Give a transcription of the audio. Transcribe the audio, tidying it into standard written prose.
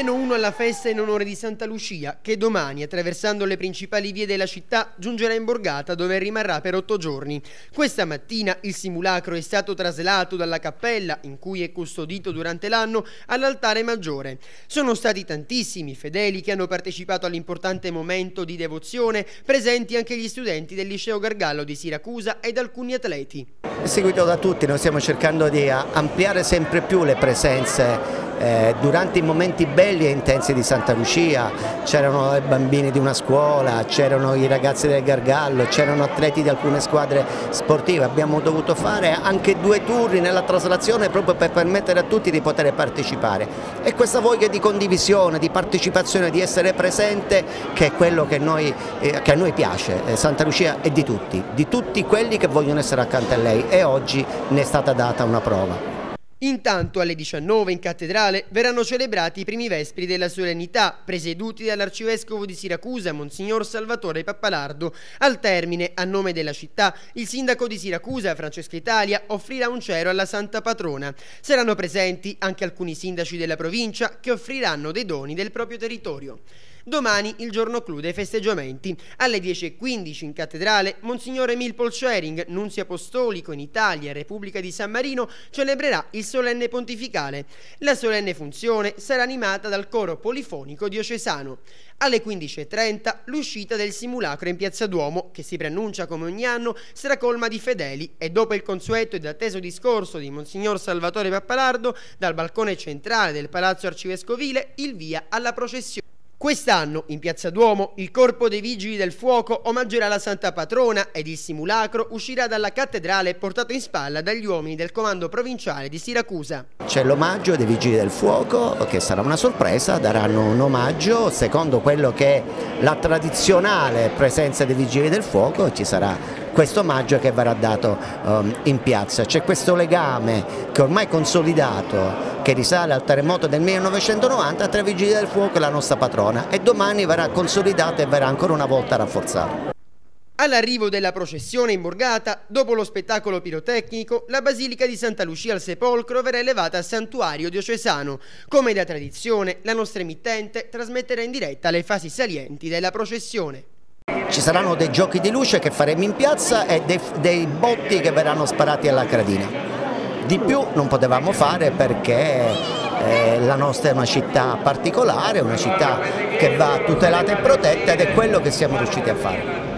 -1 alla festa in onore di Santa Lucia, che domani, attraversando le principali vie della città, giungerà in borgata, dove rimarrà per 8 giorni. Questa mattina il simulacro è stato traslato dalla cappella, in cui è custodito durante l'anno, all'altare maggiore. Sono stati tantissimi i fedeli che hanno partecipato all'importante momento di devozione, presenti anche gli studenti del Liceo Gargallo di Siracusa ed alcuni atleti. Seguito da tutti, noi stiamo cercando di ampliare sempre più le presenze durante i momenti belli e intensi di Santa Lucia. C'erano i bambini di una scuola, c'erano i ragazzi del Gargallo, c'erano atleti di alcune squadre sportive. Abbiamo dovuto fare anche 2 turni nella traslazione proprio per permettere a tutti di poter partecipare. E questa voglia di condivisione, di partecipazione, di essere presente, che è quello che a noi piace. Santa Lucia è di tutti quelli che vogliono essere accanto a lei, e oggi ne è stata data una prova. Intanto alle 19 in cattedrale verranno celebrati i primi vespri della solennità, presieduti dall'arcivescovo di Siracusa, Monsignor Salvatore Pappalardo. Al termine, a nome della città, il sindaco di Siracusa, Francesco Italia, offrirà un cero alla Santa Patrona. Saranno presenti anche alcuni sindaci della provincia, che offriranno dei doni del proprio territorio. Domani il giorno clou dei festeggiamenti. Alle 10:15 in cattedrale, Monsignor Emil Polschering, nunzio apostolico in Italia e Repubblica di San Marino, celebrerà il solenne pontificale. La solenne funzione sarà animata dal coro polifonico diocesano. Alle 15:30 l'uscita del simulacro in Piazza Duomo, che si preannuncia come ogni anno, sarà colma di fedeli, e dopo il consueto ed atteso discorso di Monsignor Salvatore Pappalardo, dal balcone centrale del Palazzo Arcivescovile il via alla processione. Quest'anno, in Piazza Duomo, il Corpo dei Vigili del Fuoco omaggerà la Santa Patrona ed il simulacro uscirà dalla cattedrale portato in spalla dagli uomini del Comando Provinciale di Siracusa. C'è l'omaggio dei Vigili del Fuoco, che sarà una sorpresa. Daranno un omaggio secondo quello che è la tradizionale presenza dei Vigili del Fuoco, e ci sarà questo omaggio che verrà dato in piazza. C'è questo legame che ormai è consolidato, che risale al terremoto del 1990 tra i Vigili del Fuoco e la nostra patrona, e domani verrà consolidato e verrà ancora una volta rafforzato. All'arrivo della processione in borgata, dopo lo spettacolo pirotecnico, la Basilica di Santa Lucia al Sepolcro verrà elevata a santuario diocesano. Come da tradizione, la nostra emittente trasmetterà in diretta le fasi salienti della processione. Ci saranno dei giochi di luce che faremo in piazza e dei botti che verranno sparati alla Cradina. Di più non potevamo fare, perché la nostra è una città particolare, una città che va tutelata e protetta, ed è quello che siamo riusciti a fare.